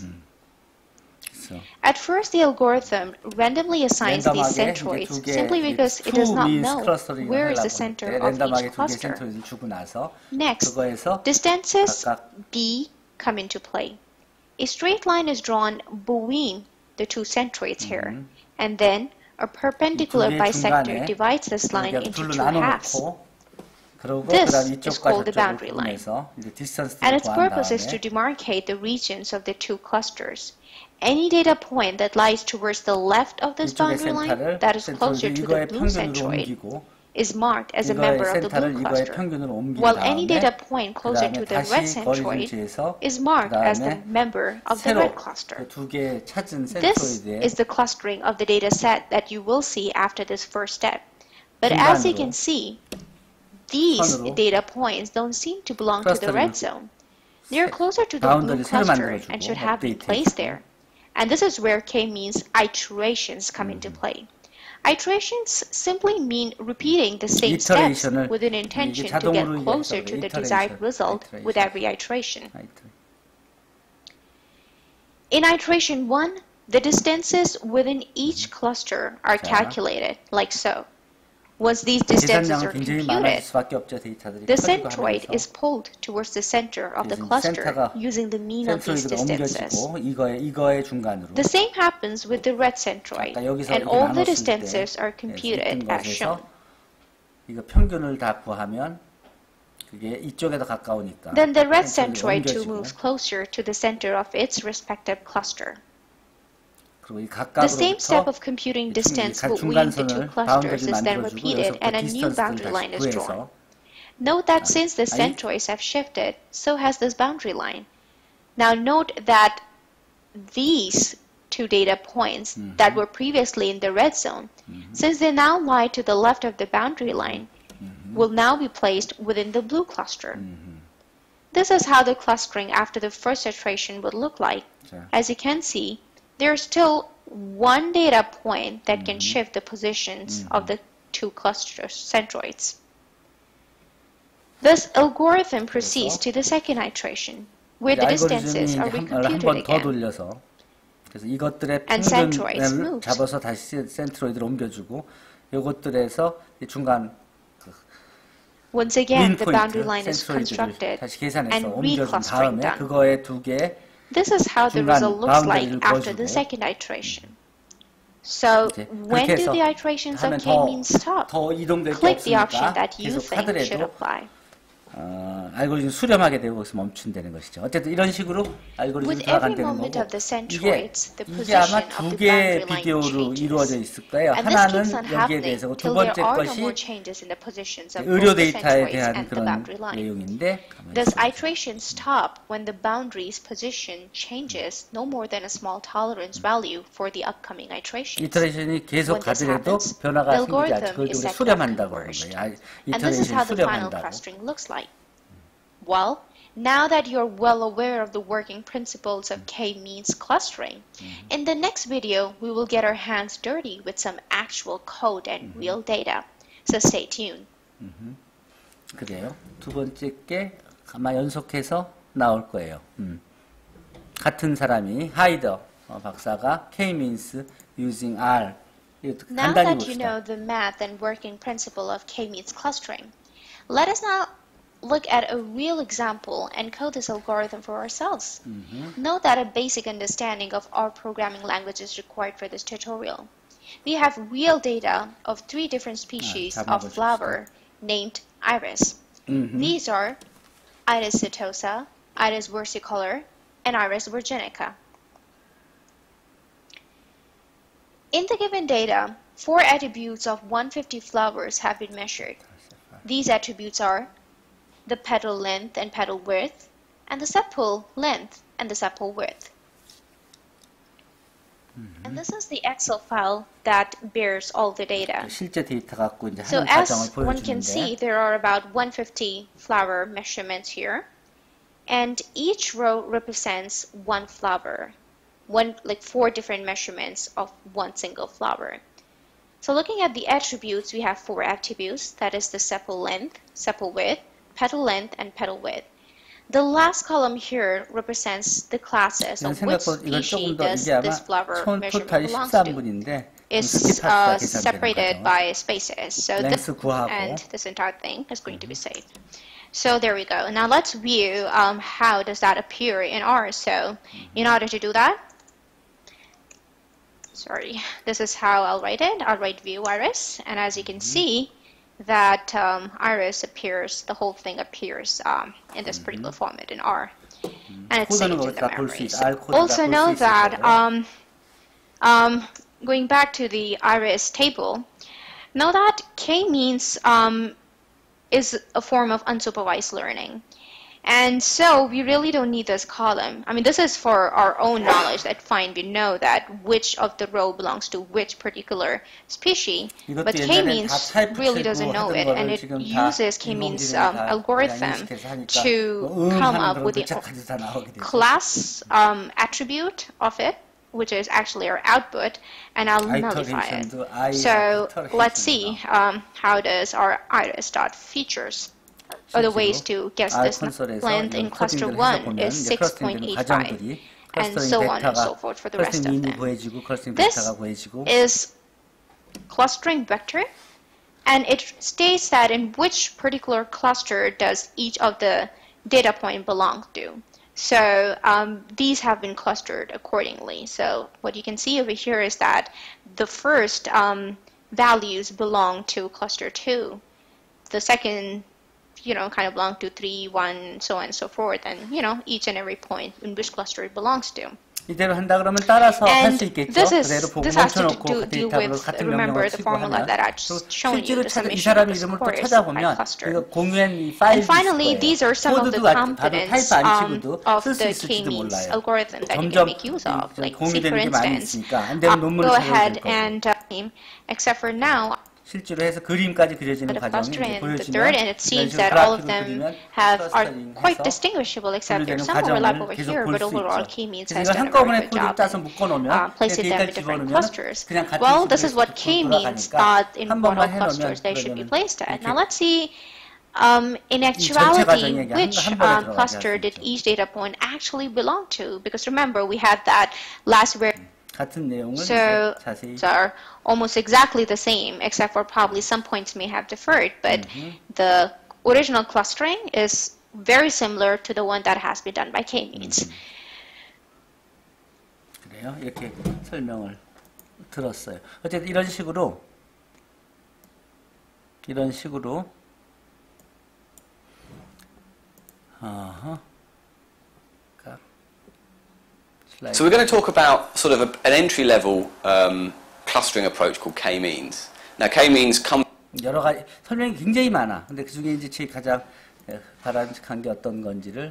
At first, the algorithm randomly assigns these centroids simply because it does not know where is the center of each cluster. Next, distances b come into play. A straight line is drawn between the two centroids here, and then a perpendicular bisector divides this line into two halves. This is called the boundary line, and its purpose is to demarcate the regions of the two clusters. Any data point that lies towards the left of this boundary line, that is closer to the blue centroid, is marked as a member of the blue cluster, while any data point closer to the red centroid is marked as the member of the red cluster. This is the clustering of the data set that you will see after this first step. But as you can see, these data points don't seem to belong to the red zone. They are closer to the blue cluster and should have been placed there. And this is where k-means iterations come into play. Iterations simply mean repeating the same steps with an intention to get closer to the desired result with every iteration. In iteration 1, the distances within each cluster are calculated, like so. Once these distances are computed, the centroid is pulled towards the center of the cluster using the mean of these distances. The same happens with the red centroid, and all the distances are computed as shown. Then the red centroid too moves closer to the center of its respective cluster. The same step of computing distance between the two clusters is then repeated and a new boundary line is drawn. Note that since the centroids have shifted, so has this boundary line. Now note that these two data points that were previously in the red zone, since they now lie to the left of the boundary line, will now be placed within the blue cluster. This is how the clustering after the first iteration would look like. As you can see, there's still one data point that can shift the positions of the two cluster centroids. This algorithm proceeds to the second iteration, where the distances are recomputed again, and centroids moved. Once again, the boundary line is constructed and reclustering done. This is how the result looks like after the second iteration. So, when do the iterations of k-means stop? Click the option that you think should apply. 알고리즘 수렴하게 되고 거기서 멈춘다는 것이죠. 어쨌든 이런 식으로 알고리즘이 돌아간다는 거고, 이게 아마 두 개의 비디오로 이루어져 있을 거예요. 하나는 여기에 대해서, 두 번째 것이 의료 데이터에 대한 그런 내용인데, Thus, iterations stop when the boundaries position changes no more than a small tolerance value for the upcoming iterations. 이터레이션이 계속 가더라도 변화가 생기지 않죠. 그걸 우리가 수렴한다고 하는 거예요. 이터레이션이 수렴한다고. Well, now that you're well aware of the working principles of k-means clustering, in the next video we will get our hands dirty with some actual code and real data. So stay tuned. 그래요. 두 번째 게 아마 연속해서 나올 거예요. 같은 사람이 하이더 박사가 k-means using R. Now that you know the math and working principle of k-means clustering, let us now look at a real example and code this algorithm for ourselves. Note that a basic understanding of R programming language is required for this tutorial. we have real data of 3 different species of flower named iris. These are Iris setosa, Iris versicolor, and Iris virginica. In the given data, 4 attributes of 150 flowers have been measured. These attributes are the petal length and petal width, and the sepal length and the sepal width. And this is the Excel file that bears all the data. So as one can see, there are about 150 flower measurements here, and each row represents 1 flower, like 4 different measurements of 1 single flower. So looking at the attributes, we have 4 attributes, that is the sepal length, sepal width, petal length, and petal width. The last column here represents the classes of which species does this flower measurement belongs to. Is separated by spaces. So this and this entire thing is going to be saved. So there we go. Now let's view how does that appear in R. So in order to do that, sorry, this is how I'll write it. I'll write view iris, and as you can see, that iris appears, the whole thing appears in this particular format in R, and it's saved to the memory. So also know that going back to the iris table, know that k-means is a form of unsupervised learning. And so we really don't need this column. I mean, this is for our own knowledge that fine, we know that which of the row belongs to which particular species, but k-means really doesn't know it, and it uses k-means algorithm to come up with the class attribute of it, which is actually our output, and I'll nullify it. So let's see how does our iris.features. Other ways to guess this length in cluster 1 is 6.85, and so on and so forth for the rest of them. This is clustering vector, and it states that in which particular cluster does each of the data point belong to. So these have been clustered accordingly. So what you can see over here is that the first values belong to cluster 2. The second, kind of belong to 3, 1, so on and so forth, and each and every point in which cluster it belongs to. And this has to do with, remember the formula that I've shown you, the summation of the scores by cluster. And finally, these are some of the components of the k-means algorithm that you can make use of. Like, see for instance, go ahead and, except for now, 실제로 해서 그림까지 그려지는 과정이 보여지면 and it seems that all of them are quite distinguishable, except there's some overlap over here, but overall k-means has done a very good job in placing them in different clusters. Well, this is what k-means in what all clusters they should be placed at. Now let's see in actuality which cluster did each data point actually belong to, because remember we had that last so are almost exactly the same, except for probably some points may have differed, but the original clustering is very similar to the one that has been done by k-means. 그래요? 이렇게 설명을 들었어요. 어쨌든 이런 식으로 So we're going to talk about sort of an entry-level clustering approach called k-means. Now k-means come 여러 가지 설명이 굉장히 많아. 근데 그 중에 이제 제일 가장 바람직한 게 어떤 건지를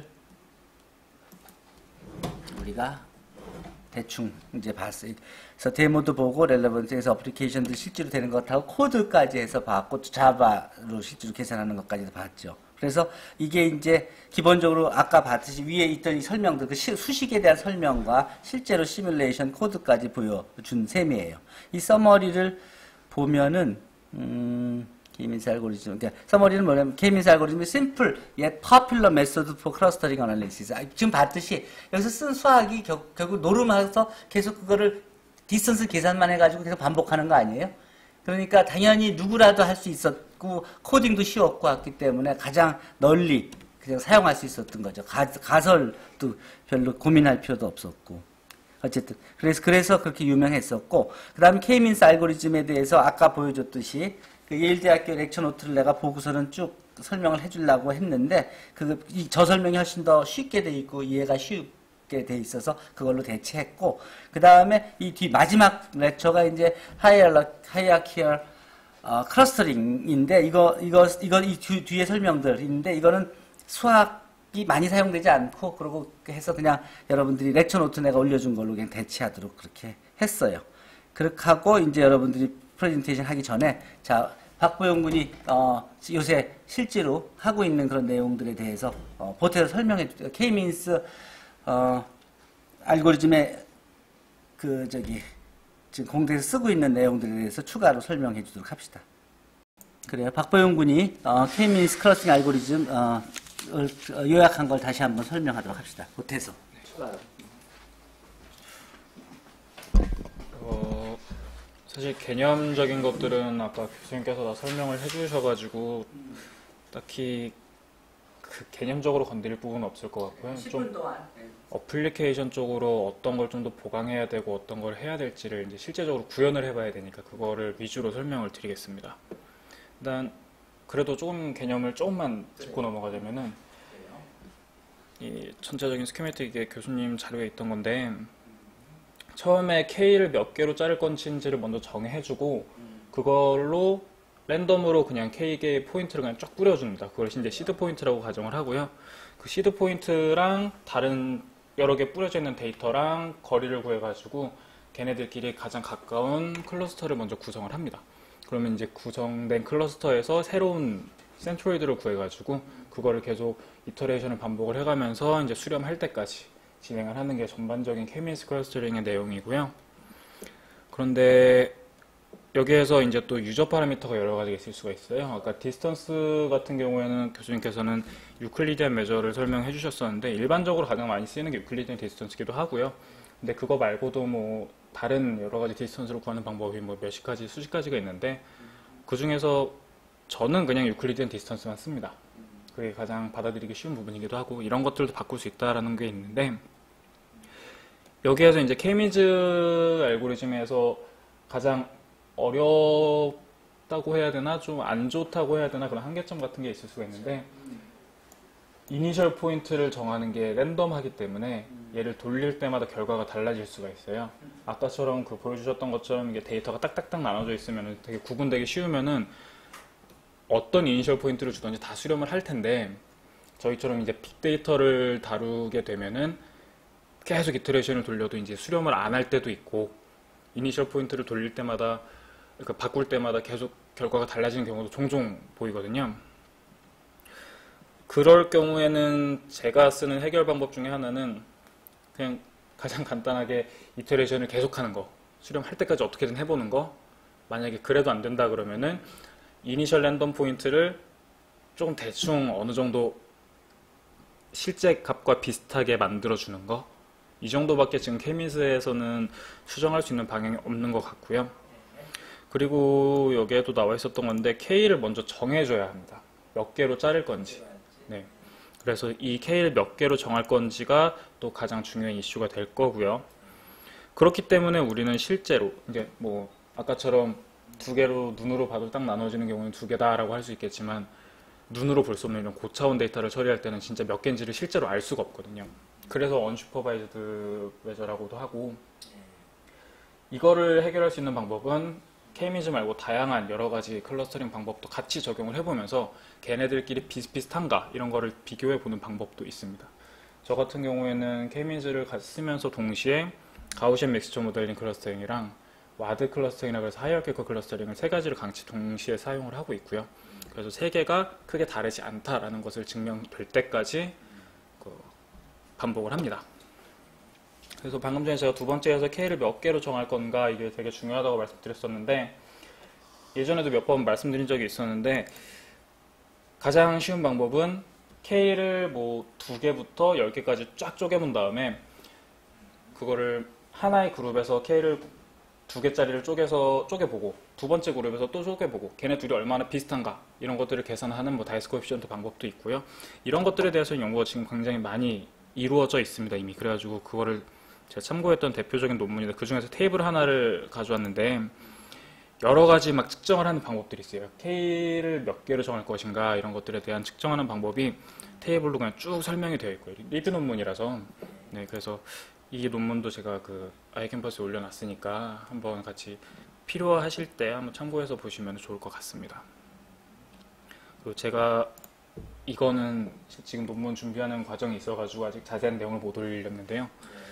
우리가 대충 이제 봤어요. 그래서 데모도 보고 렐레번스에서 어플리케이션도 실제로 되는 것하고 코드까지 해서 봤고 자바로 실제로 계산하는 것까지도 봤죠. 그래서 이게 이제 기본적으로 아까 봤듯이 위에 있던 이 설명들, 그 수식에 대한 설명과 실제로 시뮬레이션 코드까지 보여준 셈이에요. 이 서머리를 보면은 k-means 알고리즘, 그러니까 서머리는 뭐냐면 k-means 알고리즘이 simple yet popular method for clustering analysis. 지금 봤듯이 여기서 쓴 수학이 결국 노름하면서 계속 그거를 디스턴스 계산만 해가지고 계속 반복하는 거 아니에요? 그러니까 당연히 누구라도 할 수 있었고 코딩도 쉬웠고 했기 때문에 가장 널리 그냥 사용할 수 있었던 거죠. 가설도 별로 고민할 필요도 없었고. 어쨌든 그래서 그렇게 유명했었고, 그 다음 K-means 알고리즘에 대해서 아까 보여줬듯이 그 예일대학교 렉처 노트를 내가 보고서는 쭉 설명을 해주려고 했는데 저 설명이 훨씬 더 쉽게 돼 있고 이해가 쉽게 돼 있어서 그걸로 대체했고, 그 다음에 이 뒤 마지막 렉처가 이제 하이어키얼 클러스터링인데 이 뒤에 설명들인데 이거는 수학이 많이 사용되지 않고 그러고 해서 그냥 여러분들이 렉처 노트 내가 올려준 걸로 그냥 대체하도록 그렇게 했어요. 그렇게 하고 이제 여러분들이 프레젠테이션 하기 전에 자 박보영 군이 요새 실제로 하고 있는 그런 내용들에 대해서 보태서 설명해 주세요. K-means 알고리즘의 지금 공대에서 쓰고 있는 내용들에 대해서 추가로 설명해 주도록 합시다. 그래요. 박보영 군이 K-means 클러스팅 알고리즘 요약한 걸 다시 한번 설명하도록 합시다. 보태서. 추가로. 사실 개념적인 것들은 아까 교수님께서 다 설명을 해주셔가지고 딱히 그 개념적으로 건드릴 부분은 없을 것 같고요. 좀 어플리케이션 쪽으로 어떤 걸 좀 더 보강해야 되고 어떤 걸 해야 될지를 이제 실제적으로 구현을 해봐야 되니까 그거를 위주로 설명을 드리겠습니다. 일단 그래도 조금 개념을 조금만 짚고 넘어가자면은 이 전체적인 스키매틱의 교수님 자료에 있던 건데, 처음에 K를 몇 개로 자를 건지를 먼저 정해주고 그걸로 랜덤으로 그냥 K개의 포인트를 그냥 쫙 뿌려줍니다. 그걸 이제 시드 포인트라고 가정을 하고요. 그 시드 포인트랑 다른 여러 개 뿌려져 있는 데이터랑 거리를 구해가지고 걔네들끼리 가장 가까운 클러스터를 먼저 구성을 합니다. 그러면 이제 구성된 클러스터에서 새로운 센트로이드를 구해가지고 그거를 계속 이터레이션을 반복을 해가면서 이제 수렴할 때까지 진행을 하는 게 전반적인 K-means 클러스터링의 내용이고요. 그런데 여기에서 이제 또 유저 파라미터가 여러 가지가 있을 수가 있어요. 아까 디스턴스 같은 경우에는 교수님께서는 유클리디안 메저를 설명해 주셨었는데 일반적으로 가장 많이 쓰이는 게 유클리디안 디스턴스기도 하고요. 근데 그거 말고도 뭐 다른 여러 가지 디스턴스를 구하는 방법이 뭐 몇십 가지, 수십 가지가 있는데 그 중에서 저는 그냥 유클리디안 디스턴스만 씁니다. 그게 가장 받아들이기 쉬운 부분이기도 하고 이런 것들도 바꿀 수 있다라는 게 있는데, 여기에서 이제 K-means 알고리즘에서 가장 어렵다고 해야 되나 좀 안 좋다고 해야 되나 그런 한계점 같은 게 있을 수가 있는데, 이니셜 포인트를 정하는 게 랜덤하기 때문에 얘를 돌릴 때마다 결과가 달라질 수가 있어요. 아까처럼 그 보여주셨던 것처럼 이게 데이터가 딱딱딱 나눠져 있으면 되게 구분되기 쉬우면은 어떤 이니셜 포인트를 주든지 다 수렴을 할 텐데, 저희처럼 이제 빅데이터를 다루게 되면은 계속 이터레이션을 돌려도 이제 수렴을 안 할 때도 있고, 이니셜 포인트를 돌릴 때마다, 그러니까 바꿀 때마다 계속 결과가 달라지는 경우도 종종 보이거든요. 그럴 경우에는 제가 쓰는 해결 방법 중에 하나는 그냥 가장 간단하게 이터레이션을 계속하는 거, 수렴할 때까지 어떻게든 해보는 거. 만약에 그래도 안 된다 그러면은 이니셜 랜덤 포인트를 조금 대충 어느 정도 실제 값과 비슷하게 만들어주는 거, 이 정도밖에 지금 K-means에서는 수정할 수 있는 방향이 없는 것 같고요. 그리고 여기에도 나와 있었던 건데 K를 먼저 정해줘야 합니다. 몇 개로 자를 건지. 네. 그래서 이 K를 몇 개로 정할 건지가 또 가장 중요한 이슈가 될 거고요. 그렇기 때문에 우리는 실제로 이제 뭐 아까처럼 두 개로 눈으로 봐도 딱 나눠지는 경우는 두 개다라고 할 수 있겠지만, 눈으로 볼 수 없는 이런 고차원 데이터를 처리할 때는 진짜 몇 개인지를 실제로 알 수가 없거든요. 그래서 언슈퍼바이즈드 메저라고도 하고, 이거를 해결할 수 있는 방법은 K-means 말고 다양한 여러 가지 클러스터링 방법도 같이 적용을 해보면서 걔네들끼리 비슷비슷한가 이런 거를 비교해 보는 방법도 있습니다. 저 같은 경우에는 K-means를 쓰면서 동시에 가우시안 믹스처 모델링 클러스터링이랑 와드 클러스터링이라고 해서 하이어키컬 클러스터링을 세 가지를 같이 동시에 사용을 하고 있고요. 그래서 세 개가 크게 다르지 않다라는 것을 증명될 때까지 반복을 합니다. 그래서 방금 전에 제가 두 번째에서 K를 몇 개로 정할 건가 이게 되게 중요하다고 말씀드렸었는데, 예전에도 몇 번 말씀드린 적이 있었는데, 가장 쉬운 방법은 K를 뭐 2개부터 10개까지 쫙 쪼개본 다음에 그거를 하나의 그룹에서 K를 2개짜리를 쪼개보고 두 번째 그룹에서 또 쪼개보고 걔네 둘이 얼마나 비슷한가 이런 것들을 계산하는 뭐 다이스 코에피션트 방법도 있고요. 이런 것들에 대해서 연구가 지금 굉장히 많이 이루어져 있습니다 이미. 그래가지고 그거를 제가 참고했던 대표적인 논문인데 그 중에서 테이블 하나를 가져왔는데 여러 가지 막 측정을 하는 방법들이 있어요. K를 몇 개로 정할 것인가 이런 것들에 대한 측정하는 방법이 테이블로 그냥 쭉 설명이 되어 있고요. 리뷰 논문이라서 네, 그래서 이 논문도 제가 그 아이캠퍼스에 올려놨으니까 한번 같이 필요하실 때 한번 참고해서 보시면 좋을 것 같습니다. 그리고 제가 이거는 지금 논문 준비하는 과정이 있어가지고 아직 자세한 내용을 못 올렸는데요.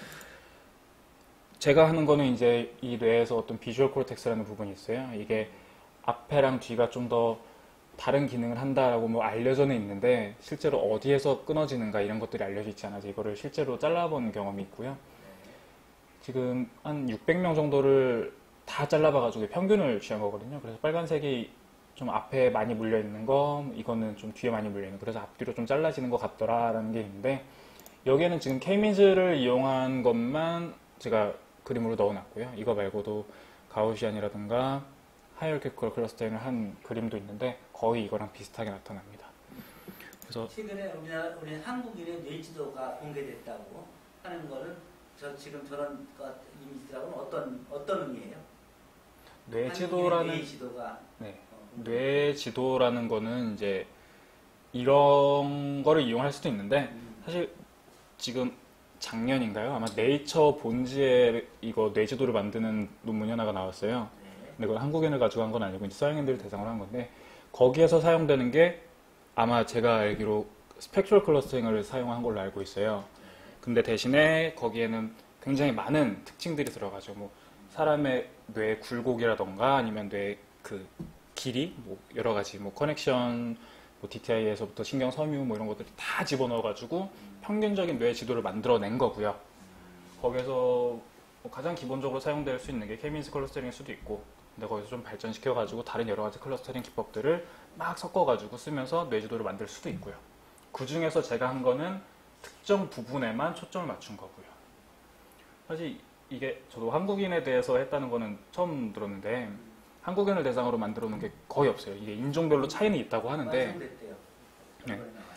제가 하는 거는 이제 이 뇌에서 어떤 비주얼 코르텍스라는 부분이 있어요. 이게 앞에랑 뒤가 좀 더 다른 기능을 한다라고 뭐 알려져는 있는데 실제로 어디에서 끊어지는가 이런 것들이 알려져 있지 않아서 이거를 실제로 잘라본 경험이 있고요. 지금 한 600명 정도를 다 잘라봐가지고 평균을 취한 거거든요. 그래서 빨간색이 좀 앞에 많이 물려 있는 거, 이거는 좀 뒤에 많이 물려 있는 거, 그래서 앞뒤로 좀 잘라지는 것 같더라라는 게 있는데 여기에는 지금 K-means를 이용한 것만 제가 그림으로 넣어놨고요. 이거 말고도 가우시안이라든가 하이어키컬 클러스터링을 한 그림도 있는데 거의 이거랑 비슷하게 나타납니다. 그래서 최근에 우리 한국인의 뇌지도가 공개됐다고 하는 거는 지금 저런 이미지들하고는 어떤 의미예요? 뇌지도라는 뇌지도가 뇌지도라는 거는 이제 이런 거를 이용할 수도 있는데 사실 지금 작년인가요? 아마 네이처 본지에 이거 뇌지도를 만드는 논문이 하나가 나왔어요. 근데 그건 한국인을 가지고 한 건 아니고 이제 서양인들을 대상으로 한 건데 거기에서 사용되는 게 아마 제가 알기로 스펙트럴 클러스터링을 사용한 걸로 알고 있어요. 근데 대신에 거기에는 굉장히 많은 특징들이 들어가죠. 뭐 사람의 뇌 굴곡이라던가 아니면 뇌 그 길이, 뭐 여러 가지 뭐 커넥션, 뭐 DTI에서부터 신경 섬유 뭐 이런 것들이 다 집어넣어가지고 평균적인 뇌 지도를 만들어낸 거고요. 거기에서 뭐 가장 기본적으로 사용될 수 있는 게 K-means 클러스터링일 수도 있고, 근데 거기서 좀 발전시켜가지고 다른 여러 가지 클러스터링 기법들을 막 섞어가지고 쓰면서 뇌 지도를 만들 수도 있고요. 그 중에서 제가 한 거는 특정 부분에만 초점을 맞춘 거고요. 사실 이게 저도 한국인에 대해서 했다는 거는 처음 들었는데 한국인을 대상으로 만들어 놓은 게 거의 없어요. 이게 인종별로 차이는 있다고 하는데 네.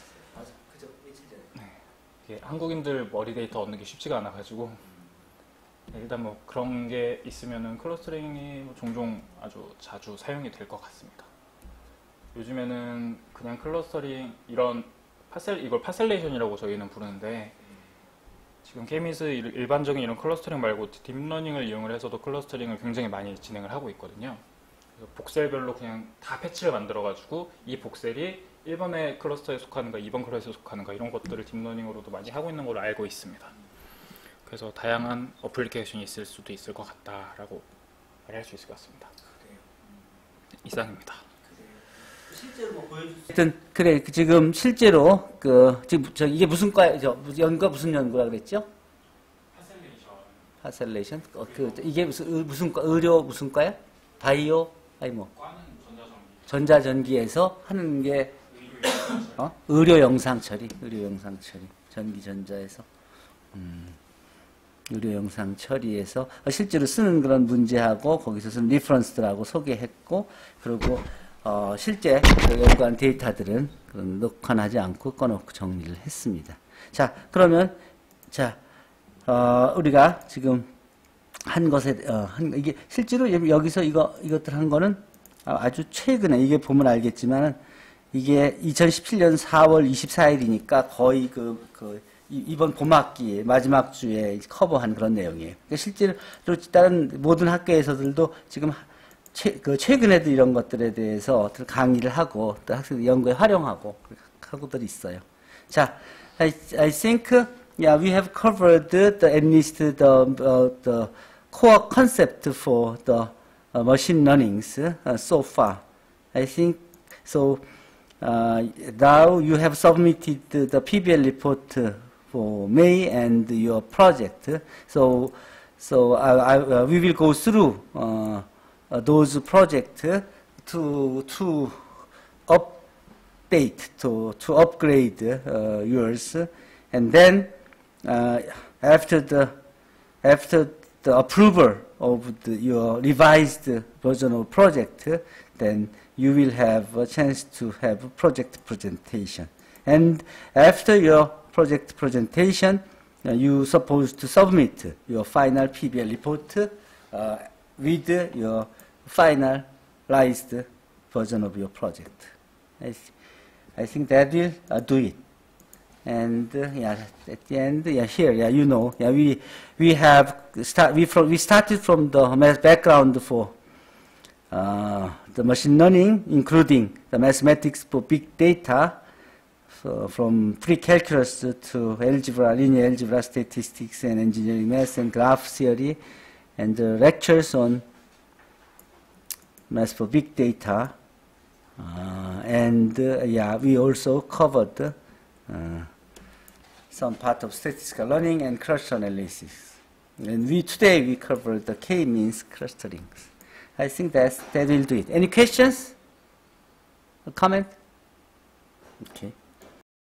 이게 한국인들 머리 데이터 얻는 게 쉽지가 않아가지고 일단 뭐 그런 게 있으면은 클러스터링이 종종 아주 자주 사용이 될 것 같습니다. 요즘에는 그냥 클러스터링 이런 이걸 파셀레이션이라고 저희는 부르는데 지금 K-means 일반적인 이런 클러스터링 말고 딥러닝을 이용을 해서도 클러스터링을 굉장히 많이 진행을 하고 있거든요. 그래서 복셀별로 그냥 다 패치를 만들어가지고 이 복셀이 1번의 클러스터에 속하는가 2번 클러스터에 속하는가 이런 것들을 딥러닝으로도 많이 하고 있는 걸로 알고 있습니다. 그래서 다양한 어플리케이션이 있을 수도 있을 것 같다라고 말할 수 있을 것 같습니다. 이상입니다. 실제로 뭐 보여줄 수 있든 그래 지금 실제로 지금 이게 무슨 연구가 무슨 연구라 그랬죠? 파셀레이션. 이게 무슨 의료 무슨 과야? 바이오 아니 뭐 전자전기에서 하는 게 의료 영상 처리, 전기 전자에서 의료 영상 처리에서 실제로 쓰는 그런 문제하고 거기서 쓰는 리퍼런스들하고 소개했고 그리고 실제 연구한 데이터들은 녹화하지 않고 꺼놓고 정리를 했습니다. 자, 그러면 우리가 지금 한 것에 이게 실제로 여기서 이것들 한 거는 아주 최근에 이게 보면 알겠지만은 이게 2017년 4월 24일이니까 거의 이번 봄학기 마지막 주에 커버한 그런 내용이에요. 그러니까 실제로 다른 모든 학교에서들도 지금 최근에도 이런 것들에 대해서 강의를 하고 또 학생들 연구에 활용하고 하고들 있어요. 자, I think we have covered at least the core concept for the machine learnings so far. I think so. Now you have submitted the PBL report for May and your project. So we will go through those projects to update, to upgrade yours, and then after the approval of your revised version of project, then you will have a chance to have a project presentation. And after your project presentation, you supposed to submit your final PBL report with your finalized version of your project. I think that will do it. And yeah, at the end, yeah, here, yeah, you know, yeah, we started from the background for the machine learning, including the mathematics for big data, so from pre-calculus to algebra, linear algebra, statistics, and engineering math and graph theory, and lectures on math for big data. Yeah, we also covered some part of statistical learning and cluster analysis. And today we covered the k-means clustering. I think that will do it. Any questions? A comment? Okay.